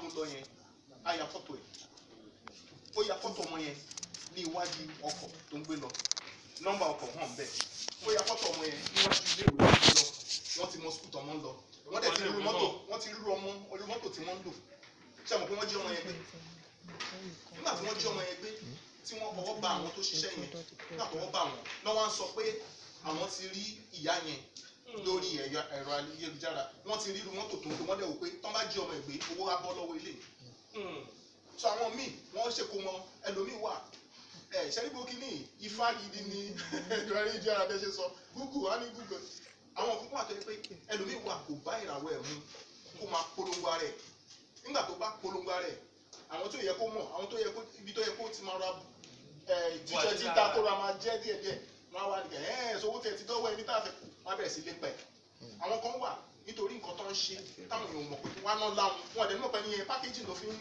mú lọ yẹn á ya fọ́tò ẹ̀ ó ya fọ́tò ọmọ yẹn ní iwájú ọkọ̀ tó ń gbé lọ nọ́mbà ọkọ̀ hàn bẹ́ẹ̀ ó ya fọ́tò ọmọ yẹn níwájú ilé ìwé tó ń lọ wọ́n ti mọ skul tó ọmọ ń lọ wọ́n dẹ̀ ti rú mọ́tò wọ́n ti rú ọmọ orí mọ́tò tí wọ́n ń lò ṣé àmọ́ pé wọ́n jí ọmọ yẹn gbé nígbà tí wọ́n jí ọmọ yẹn gbé tí wọ́n fọwọ́ bá àwọn tó ṣiṣẹ́ yẹn nígbà tó wọ́n bá wọn náà wọ́n á sọ pé àwọn ti rí ìyá yẹn lórí ẹ̀rọ ayélujára wọ́n ti rí irú mọ́tò tó ń lò wọ́n dẹ̀ wò pé tán bá jí ọmọ ìgbé owó á bọ́ lọ́wọ́ ilé so àwọn míì wọ́n ṣe kó mọ ẹlòmíì wà ṣẹ́rígbó kínní ifá gidi ni ẹ̀rọ ayélujára bẹ́ẹ̀ ṣe sọ Google á ní Google àwọn kókó àtọ́ pé ẹlòmíì wà kò bá ìràwọ̀ ẹ̀ mu kó máa polongo ara ẹ̀ nígbà tó bá polongo ara ẹ̀ àwọn tó yẹ kó mọ̀ àwọn tó yẹ kó ibi tó yẹ kó ti máa ra jíjẹ títa tó ra máa jẹ́ díẹ̀díẹ̀ wọ́n á wá ní sowó tẹ̀ ti dọ́wọ́ ẹni tá a fẹ́ wọ́n á bẹ̀rẹ̀ sí lé pẹ̀ àwọn kan wà nítorí nǹkan tó ń ṣe táwọn èèyàn mọ̀ pé wọ́n á ná láwọn wọn àdé nípa ẹni yẹn pákéjì ló fi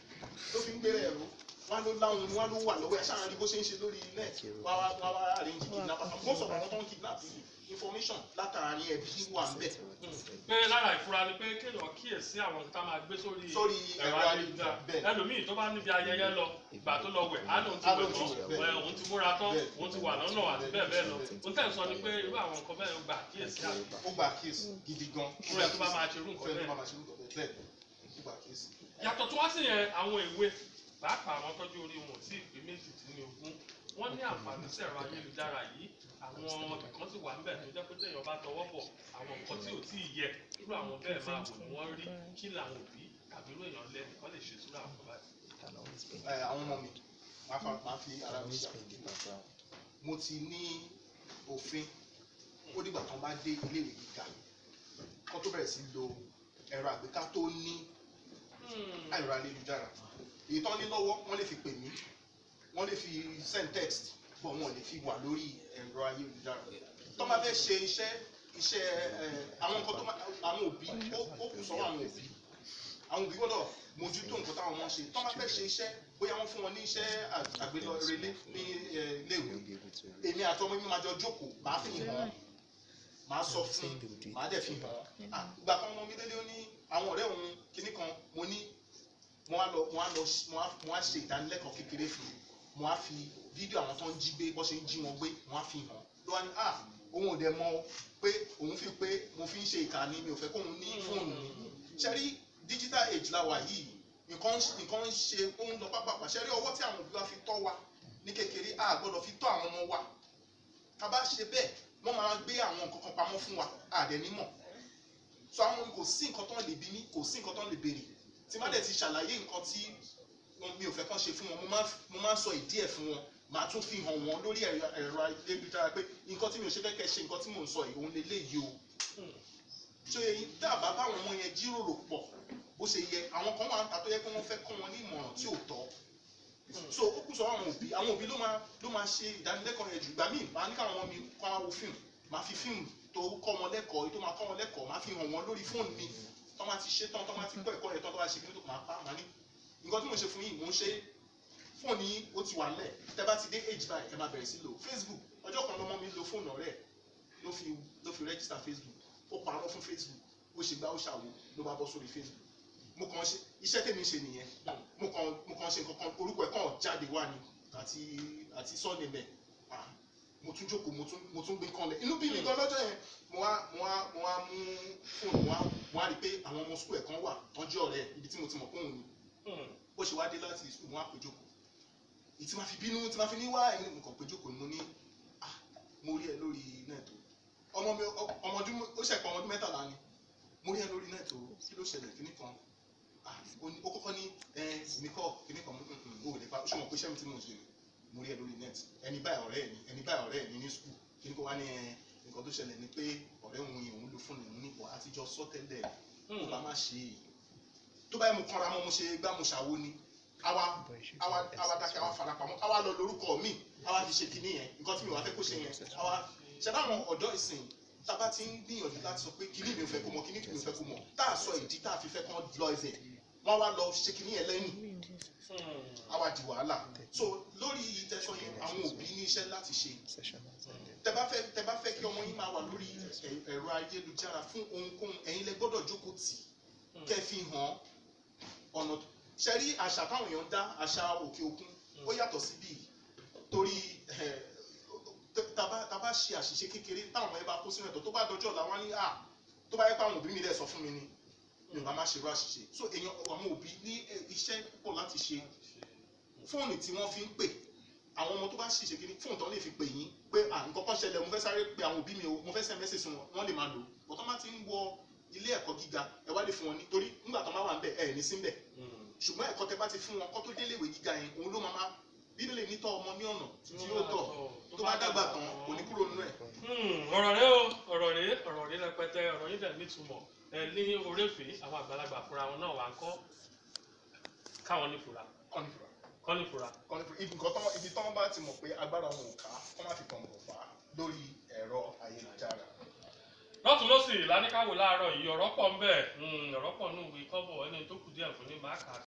ń gbé ẹ̀rọ wọ́n á ló láwọn ni wọ́n á ló wà lọ́wọ́ ẹ̀ ṣáà rí bó ṣe ń ṣe lórí net wọ́n á wá arrange kidnap most of àwọn tó ń kidnap yìí information látàrí ẹbí wà ń bẹ̀. pé lára ìfura ni pé kéèyàn kíyèsí àwọn tá a máa gbé sórí ẹ̀rọ ayélujára ẹlòmíì tó bá níbi ayẹyẹ lọ ìgbà tó lọ wẹ̀ á lóun ti wẹ̀ tán òun ti múra tán òun ti wà lọ́nà àti bẹ́ẹ̀ bẹ́ẹ̀ lọ òun tẹ̀ ń sọ ni pé irú àwọn nǹkan bẹ́ẹ̀ gbà kíyèsí àbí. ó gbà kíyèsí gidi gan. fúnra ẹ̀ tó bá máa ṣe irú nǹkan bẹ́ẹ̀ ó gbà kíyèsí. yàtọ̀ tó wá sí yẹn àwọn ìwé pàápàá àwọn tọ́jú orí wọn sí ìpín méjìdínlógún wọ́n ní àǹfààní sí ẹ̀rọ ayélujára yìí àwọn nǹkan sì wà ń bẹ̀ tó jẹ́ pé téèyàn bá tọwọ́ bọ̀ àwọn nǹkan tí ò tí ì yẹ irú àwọn bẹ́ẹ̀ máa wò ni wọ́n rí kí làwọn òbí tàbí irú èèyàn lẹ́nu kọ́ lè ṣe sírú àwọn bàbá yìí. àwọn ọmọ mi máa fi ara mi ṣe àpèjì mo ti ní òfin ó dìgbà kan bá dé iléèwé gíga kó tó bẹ̀rẹ̀ sí lo ẹ̀rọ àgbéká tó ní ẹ̀rọ ayélujára èyí tán ní lọ́wọ́ wọ́n lè fi pè mí wọ́n lè fi send text bọ̀ wọ́n lè fi wà lórí ẹ̀rọ ayélujára tó máa fẹ́ ṣe iṣẹ́ àwọn nǹkan tó máa àwọn òbí ó kù sọ́wọ́ àwọn òbí gbọ́dọ̀ mójútó nǹkan táwọn ọmọ ṣe tó máa fẹ́ ṣe iṣẹ́ bóyá wọ́n fún wọn ní iṣẹ́ àgbélọrelé ní iléèwé èmi àti ọmọ mi máa jọ jókòó máa fi hàn máa sọ fún máa dẹ̀ fi hàn ìgbà kan ọmọ mi délé ó ní àwọn ọ̀rẹ́ òun kinní kan mo ní mo á ṣe ìdánilẹ́kọ̀ọ́ kékeré fún mo á fi fídíò àwọn tó ń jí gbé bó ṣe ń jí wọn gbé mo á fi hàn ló wá ní òun ò dẹ̀ mọ̀ pé òun fi pé mo fi ń ṣe ìkànnì mi ò fẹ́ kóun ní fóònù mi ṣẹ́rí digital age la wà yìí nǹkan ń ṣe ó ń lọ pápápá ṣẹ́rí ọwọ́ tí àwọn òbí wa fi tọ́ wa ní kékeré a gbọ́dọ̀ fi tọ́ àwọn ọmọ wa ká bá ṣe bẹ́ẹ̀ wọ́n máa gbé àwọn nǹkan kan pamọ́ fún wa àdẹ̀ nímọ̀ so àwọn kò sí nǹkan tó ń lè bí mi kò sí nǹkan tó ń lè béèrè tí má dẹ̀ ti ṣàlàyé nǹkan tí mi ò fẹ́ kàn ṣe fún wọn mo máa ń sọ ìdí ẹ̀ fún wọn màá tún fi hàn wọ́n lórí ẹ̀rọ ayélujára pé nǹkan tí mi ò ṣe fẹ́ kẹ́ ṣe nǹkan tí mò ń sọ yìí òun lè léyìí o ṣé èyí dábàá báwọn ọmọ yẹn jíròrò pọ̀ bó ṣe yẹ àwọn kan wà ń ta tó yẹ pé wọ́n fẹ́ kọ́ wọn ní ìmọ̀ràn tí ò tọ́ so ó kù sọ àwọn òbí ló máa ṣe ìdánilẹ́kọ̀ọ́ yẹn jù ìgbà míì máa ní káwọn ọmọ mi kọ́ àwọn fíìmù máa fi fíìmù tó kọ́ wọn lẹ́kọ̀ọ́ tó máa kọ́ wọn lẹ́kọ̀ọ́ máa fi hàn wọ́n lórí fóònù mi tó máa ti ṣe tán tó máa ti kọ́ ẹ̀kọ́ yẹn tán tó máa ṣe kí ló máa pa máa ní nǹkan tí mo ṣe fún yìí mo ń ṣe fóònù yìí ó ti wà lẹ̀ tẹ́ bá ti dé age by ẹ máa bẹ̀rẹ̀ sí lò Facebook ọjọ́ kan lọ́mọ mi lo fóònù ọ̀rẹ́ ló fi register Facebook ó parọ́ fún Facebook ó ṣe gbá ó ṣàwo ló bá bọ́ sórí Facebook mo kàn ṣe iṣẹ́ tèmi ṣe nìyẹn mo kàn ṣe nǹkan kan orúkọ ẹ̀ kàn jáde wá ni àti sọ́ọ̀nì mẹ́ mo tún jókòó mo tún gbé kan lẹ̀ inú bí mi gan lọ́jọ́ yẹn mo wá mú fóònù mo wá rí i pé àwọn ọmọ skul ẹ̀ kan wà tọ́jú ọ̀rẹ́ ibi tí mo ti mọ̀ fóònù ni bó ṣe wá dé láti skul mo wá pè jókòó ìtì máa fi bínú tí máa fi ní wá ẹni nǹkan pé jókòó ni mo ní mo rí ẹ lórí nẹ́ẹ̀tì ọmọ mi ó ṣẹ̀pọ̀ ọmọdún mẹ́tàlá ni mo rí ẹ lórí nẹ́ẹ̀tì kí ló ṣẹlẹ̀ kíní kan ó kọ́kọ́ ní mi kọ́ kíní kan ó lè pa ṣé mo pé sẹ́mi tí mo ṣe mo rí ẹ lórí nẹ́ẹ̀tì ẹni báyìí ọ̀rẹ́ mi ní skul kíní kan wá ní nǹkan tó ṣẹlẹ̀ ni pé ọ̀rẹ́ òun yìí òun ló fún òun nípò àtijọ́ sọ́tẹ́lẹ̀ kó bá má ṣe é tó báyìí mo kanra mọ́ mo ṣe gbá mo ṣàwo ni àwa dákẹ́ àwa farapamọ́ àwa lọ lórúkọ mi àwa fi ṣe kinní yẹn nǹkan tí mi wá fẹ́ kó ṣe yẹn àwa ṣẹ̀dá àwọn ọ̀dọ́ ìsìn tábà ti ń gbìyànjú láti sọ pé kinní mi ò fẹ́ kó mọ̀ kinní mi ò fẹ́ kó mọ̀ tá a sọ ìdí tá a fi fẹ́ kán lọ ẹsẹ̀ wọ́n wá lọ ṣe kinní yẹn lẹ́yìn àwa di wàhálà so lórí ìtẹ̀sọ́ yẹn àwọn òbí ní iṣẹ́ láti ṣe tẹ́ bá fẹ́ kí ọmọ yín máa wà lórí ẹ̀rọ ayélujára fún ohunkóhun ẹ̀yin lẹ gbọ́dọ̀ jókòó tì kẹ́ fi hàn ọ̀nà ṣe rí àṣà táwọn èèyàn dá àṣà òkè òkun ó yàtọ̀ sí bíi torí tá bá ṣe àṣìṣe kékeré táwọn ọmọ yẹn bá kó sínú ẹ̀tọ́ tó bá dọjọ́ ọ̀la wọn ní tó bá yẹ pé àwọn òbí mi dẹ̀ sọ fún mi ni mi ò bá má ṣe irú àṣìṣe so èèyàn àwọn òbí ní iṣẹ́ púpọ̀ láti ṣe fóònù tí wọ́n fi ń pè àwọn ọmọ tó bá ṣìṣe kí ni fóònù tó lè fi pè yín pé nǹkan kan ṣẹlẹ̀ mo fẹ́ sáré pe àwọn òbí mi o mo fẹ́ send message wọn wọ́n lè máa lò bọ́ tó má ti ń wọ ilé ẹ̀kọ́ gíga ẹ wá lè fún wọn nítorí nígbà tó má wà ń bẹ̀ ẹ̀ ní sí ń bẹ̀ ṣùgbọ́n ẹ̀kọ́ tẹ bá ti fún wọn kọ́ tó délé ìwé gíga yẹn òun ló máa bíbélì nítọ́ ọmọ ní ọ̀nà tí yóò tọ̀ tó bá dàgbà tán kò ní kúrò nínú ẹ̀. ọ̀rọ̀ rẹ rẹpẹtẹ ọ̀rọ̀ yìí dẹ̀ nítumọ̀ ẹ ní oréfèé àwọn àgbàlagbà fúnra wọn náà wà ń kọ́ káwọn nífura. kọ́nífura. ibi tán bá ti mọ̀ pé agbára wọn ò ká kọ́ má fi kọ̀ǹgọ̀ fà á lórí ẹ̀rọ ayélujára. lọ́tún lọ́sì láníkàwò láàárọ̀ yìí ọ̀rọ̀ pọ̀ ń bẹ ọ̀rọ̀ pọ̀ nù ìwé kọ́bọ̀ ẹni tó kù díẹ̀ fún ní máàkà